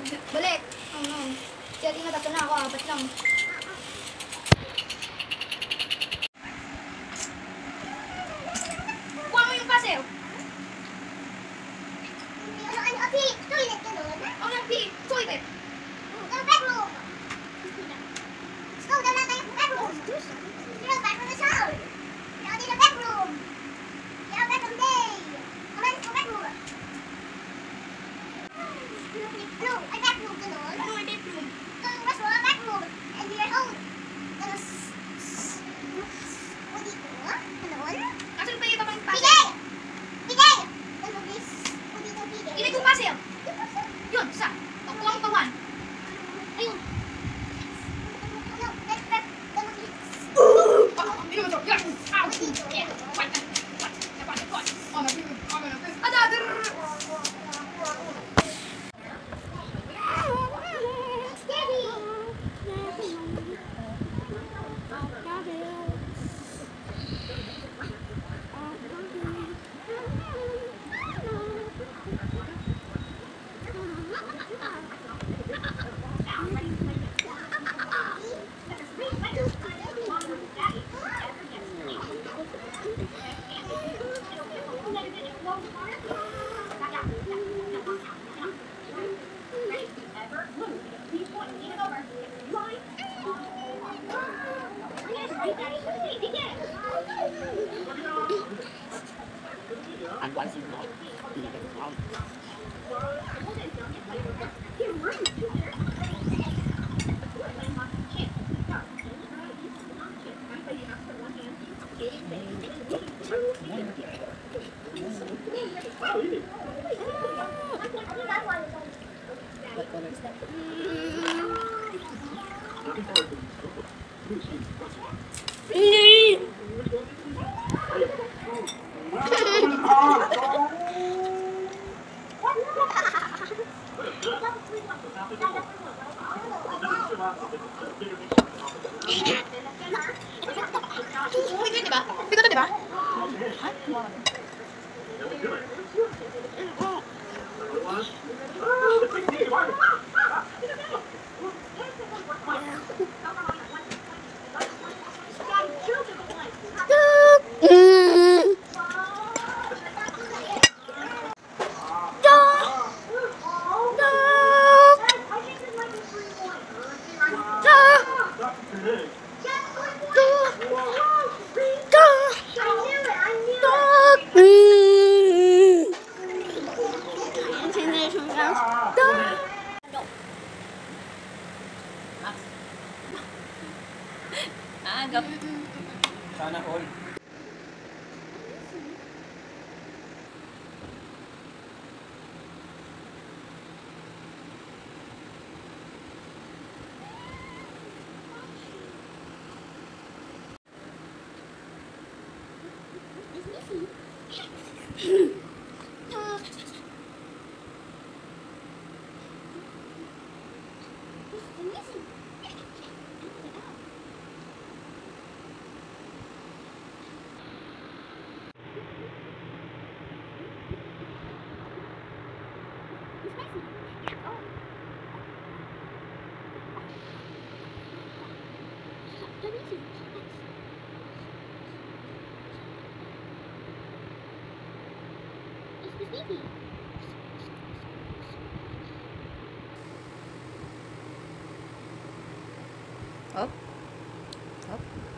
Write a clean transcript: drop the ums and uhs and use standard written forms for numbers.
Balik. Si Ate na, tatlo na ako. 4 lang. Kuha mo yung puzzle. Toilet ka doon? Ang toilet. Bedroom! Let's go, doon na tayo sa bedroom. Bedroom is out. Now need a bedroom. Yeah, bedroom day. Let's go bedroom. No, a bedroom ka doon. Ano yung bedroom? Let's go a bedroom. And you're home. Tapos, what dito? Ganon? Asan pa yung iba pang puzzle? Bigay! Bigay! Ano, please? What dito, bigay? Ilay kong puzzle. Yun, isa. O, kuha mo pa 1. Ayun. No, let's go. Ăn quán xin lỗi thì phải ngon. Ito, diba? Ito, diba? Agap. Sana all. Up. Up.